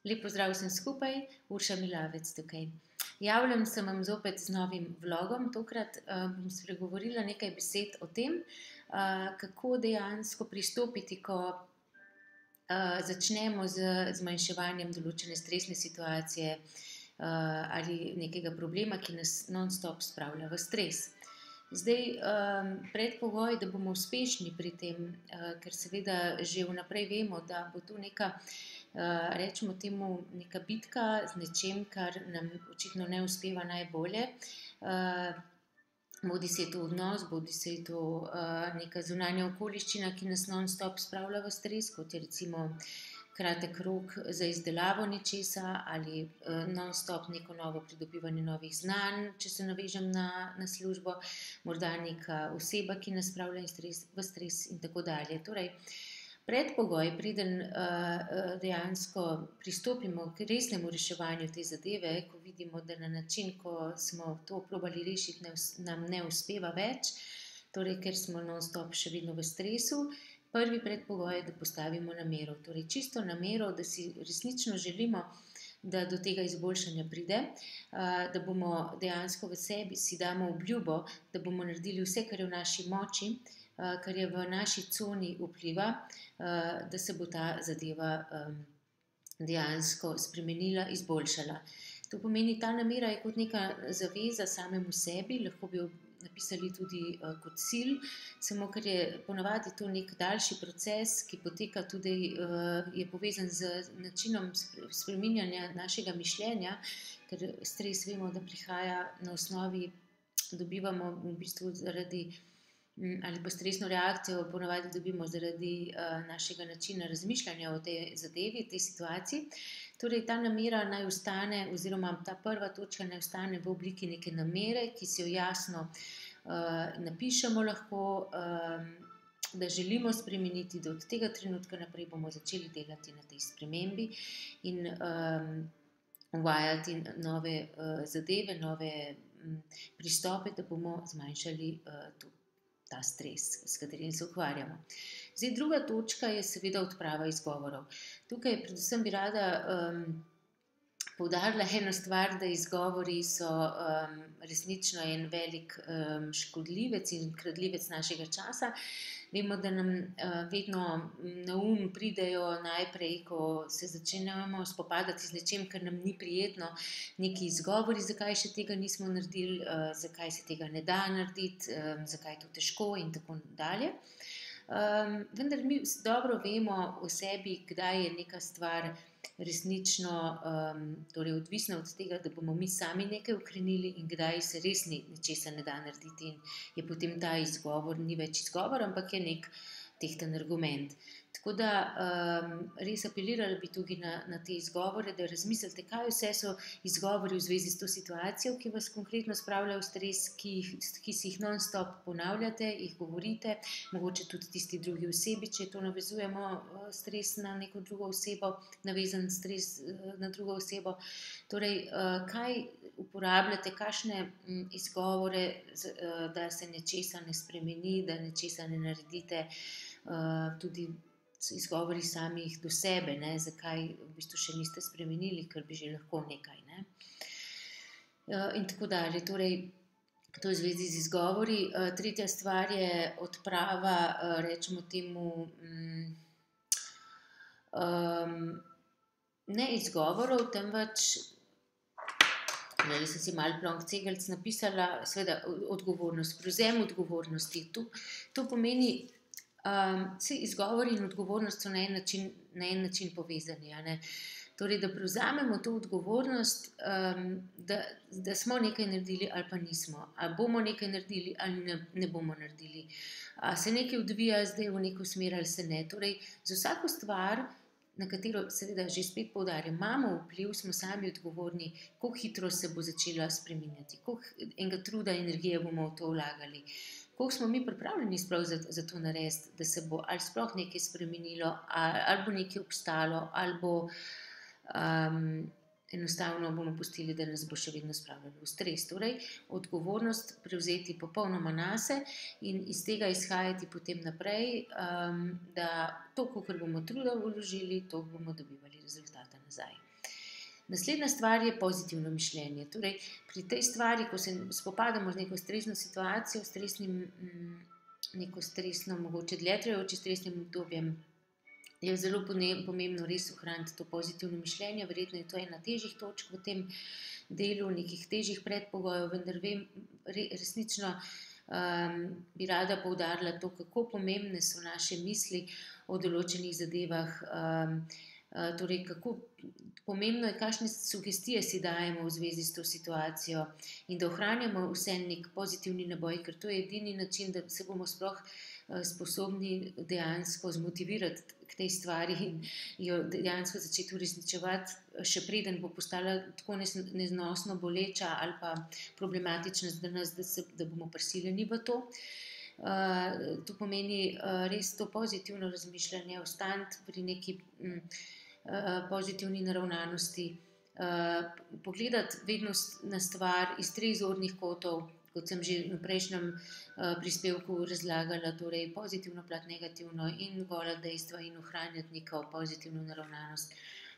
Lep pozdrav vsem skupaj, Urša Milavec tukaj. Javljam se vam zopet z novim vlogom. Tokrat bom spregovorila nekaj besed o tem, kako dejansko pristopiti, ko začnemo z zmanjševanjem določene stresne situacije ali nekega problema, ki nas non-stop spravlja v stres. Zdaj, predpogoj, da bomo uspešni pri tem, ker seveda že vnaprej vemo, da bo to neka, rečemo temu, neka bitka z nečim, kar nam očitno ne uspeva najbolje. Bodisi je to odnos, bodisi je to neka zunanja okoliščina, ki nas non-stop spravlja v stres, kot je recimo kratek rok za izdelavo nečesa ali non-stop neko novo pridobivanje novih znanj, če se navežem na službo, morda neka oseba, ki nas spravlja v stres in tako dalje. Torej, predpogoj, preden dejansko pristopimo k resnemu reševanju te zadeve, ko vidimo, da na način, ko smo to probali rešiti, nam ne uspeva več, torej ker smo non-stop še vedno v stresu, prvi predpogoj je, da postavimo namero. Torej, čisto namero, da si resnično želimo, da do tega izboljšanja pride, da bomo dejansko v sebi si damo obljubo, da bomo naredili vse, kar je v naši moči, kar je v naši coni vpliva, da se bo ta zadeva dejansko spremenila, izboljšala. To pomeni, ta namera je kot neka zaveza samemu sebi, lahko bi jo napisali tudi kot cilj, samo ker je ponavadi to nek daljši proces, ki poteka tudi, je povezan z načinom spreminjanja našega mišljenja, ker stres vemo, da prihaja na osnovi, dobivamo v bistvu zaradi, ali pa stresno reakcijo ponavadi dobimo zaradi našega načina razmišljanja o tej zadevi, tej situaciji. Torej, ta namera naj ostane, oziroma ta prva točka naj ostane v obliki neke namere, ki si jo jasno napišemo lahko, da želimo spremeniti, da od tega trenutka naprej bomo začeli delati na tej spremembi in uvajati nove zadeve, nove pristope, da bomo zmanjšali ta stres, s katerim se ukvarjamo. Zdaj, druga točka je seveda odprava izgovorov. Tukaj predvsem bi rada poudarila eno stvar, da izgovori so resnično en velik škodljivec in kradljivec našega časa. Vemo, da nam vedno na pridejo najprej, ko se začenjamo spopadati z nečim, kar nam ni prijetno, neki izgovori, zakaj še tega nismo naredili, zakaj se tega ne da narediti, zakaj je to težko in tako dalje. Vendar mi dobro vemo o sebi, kdaj je neka stvar resnično torej odvisna od tega, da bomo mi sami nekaj ukrenili in kdaj se res nečesa ne da narediti in je potem ta izgovor, ni več izgovor, ampak je nek tehten argument. Tako da res apelirala bi tudi na te izgovore, da razmislite, kaj vse so izgovori v zvezi s to situacijo, ki vas konkretno spravljajo v stres, ki si jih non-stop ponavljate, jih govorite, mogoče tudi tisti drugi osebi, če to navezujemo stres na neko drugo osebo, navezan stres na drugo osebo. Torej, kaj uporabljate, kakšne izgovore, da se nečesa ne spremeni, da nečesa ne naredite, tudi izgovori samih do sebe, zakaj v bistvu še niste spremenili, ker bi že lahko nekaj. In tako dalje. Torej, to je v zvezi z izgovori. Tretja stvar je odprava, rečemo temu, ne izgovorov, temveč, sem si malo plonk-cegelc napisala, seveda odgovornost, prevzem odgovornosti. To pomeni, vsi izgovori in odgovornost so na en način povezani. Torej, da prevzamemo to odgovornost, da smo nekaj naredili ali pa nismo. Ali bomo nekaj naredili ali ne bomo naredili. Ali se nekaj odvija zdaj v neko smer ali se ne. Torej, za vsako stvar, na katero seveda že spet poudarjam, imamo vpliv, smo sami odgovorni, koliko hitro se bo začela spreminjati, koliko enega truda, energije bomo v to vlagali. Koliko smo mi pripravljeni sploh za to narediti, da se bo ali sploh nekaj spremenilo, ali bo nekaj obstalo, ali bo enostavno bomo pustili, da nas bo še vedno spravljalo v stres. Torej, odgovornost prevzeti popolnoma nase in iz tega izhajati potem naprej, da to, kolikor bomo truda vložili, to bomo dobivali rezultata nazaj. Naslednja stvar je pozitivno mišljenje. Torej, pri tej stvari, ko se spopadamo z neko stresno situacijo, neko stresno, mogoče dlje trajajoče stresnim obdobjem, je zelo pomembno res ohraniti to pozitivno mišljenje. Verjetno je to ena težjih točk v tem delu, nekih težjih predpogojev, vendar resnično bi rada poudarila to, kako pomembne so naše misli o določenih zadevah, torej kako pomembno je, kakšne sugestije si dajemo v zvezi s to situacijo in da ohranjamo vse nek pozitivni naboj, ker to je edini način, da se bomo sploh sposobni dejansko zmotivirati k tej stvari in jo dejansko začeti uresničevati, še preden bo postala tako neznosno boleča ali pa problematična za nas, da bomo prisiljeni v to. To pomeni res to pozitivno razmišljanje, ostati pri neki pozitivni naravnanosti, pogledati vedno na stvar iz 3 zornih kotov, kot sem že v prejšnjem prispevku razlagala, torej pozitivno plat, negativno in gola dejstva in ohranjati neko pozitivno naravnanost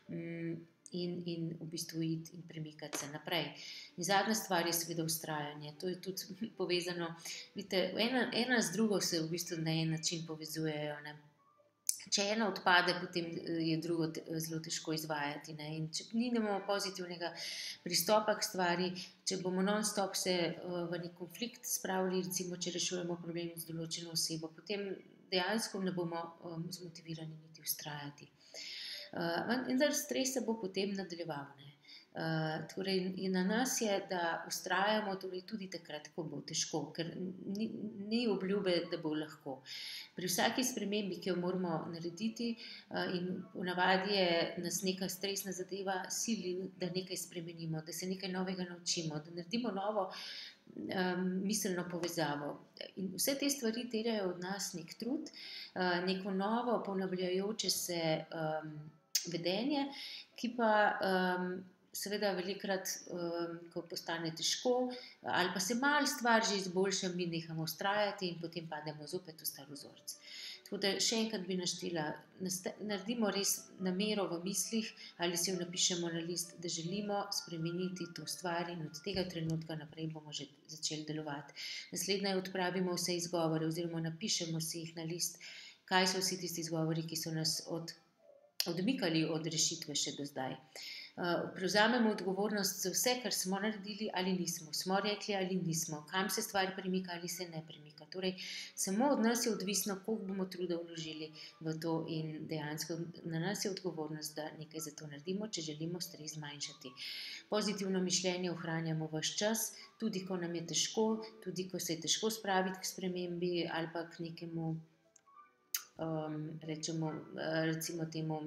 in v bistvu iti in premikati se naprej. In zadnja stvar je seveda vztrajanje. To je tudi povezano, vidite, ena z drugo se v bistvu na en način povezujejo, ne. Če ena odpade, potem je drugo zelo težko izvajati, ne? In če nimamo pozitivnega pristopa k stvari, če bomo non-stop se v nek konflikt spravili, recimo, če rešujemo problem z določeno osebo, potem dejansko ne bomo zmotivirani niti vztrajati. Vendar stres se bo potem nadaljeval, ne. Torej, na nas je, da vztrajamo tudi takrat, ko bo težko, ker ni obljube, da bo lahko. Pri vsaki spremembi, ki jo moramo narediti, in ponavadi je nas neka stresna zadeva sili, da nekaj spremenimo, da se nekaj novega naučimo, da naredimo novo miselno povezavo. In vse te stvari terjajo od nas nek trud, neko novo ponavljajoče se vedenje, ki pa seveda velikokrat, ko postane težko ali pa se malo stvar že izboljša, mi nehamo vztrajati in potem pademo zopet v star vzorec. Tako da še enkrat bi naštela, naredimo res namero v mislih ali si jo napišemo na list, da želimo spremeniti to stvar in od tega trenutka naprej bomo že začeli delovati. Naslednje odpravimo vse izgovore oziroma napišemo si jih na list, kaj so vsi tisti izgovori, ki so nas odmikali od rešitve še do zdaj. Prevzamemo odgovornost za vse, kar smo naredili ali nismo, smo rekli ali nismo, kam se stvar premika ali se ne premika. Torej, samo od nas je odvisno, koliko bomo truda vložili v to in dejansko na nas je odgovornost, da nekaj za to naredimo, če želimo stres zmanjšati. Pozitivno mišljenje ohranjamo ves čas, tudi ko nam je težko, tudi ko se je težko spraviti k spremembi ali pa k nekemu, recimo temu,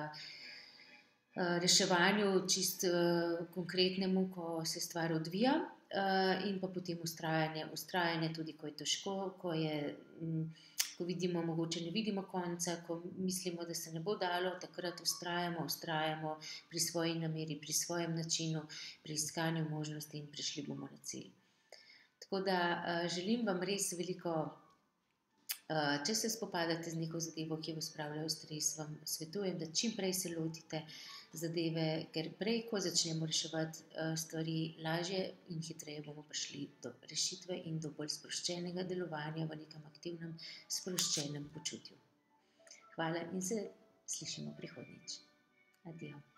reševanju čist konkretnemu, ko se stvar odvija, in pa potem vztrajanje tudi, ko je težko, ko vidimo, mogoče ne vidimo konca, ko mislimo, da se ne bo dalo, takrat vztrajamo pri svoji nameri, pri svojem načinu, pri iskanju možnosti in prišli bomo na cilj. Tako da želim vam res veliko. Če se spopadate z neko zadevo, ki vas spravlja v stres, vam svetujem, da čim prej se lotite zadeve, ker prej, ko začnemo reševati stvari, lažje in hitreje bomo prišli do rešitve in do bolj sproščenega delovanja v nekem aktivnem, sproščenem počutju. Hvala in se slišimo prihodnjič. Adijo.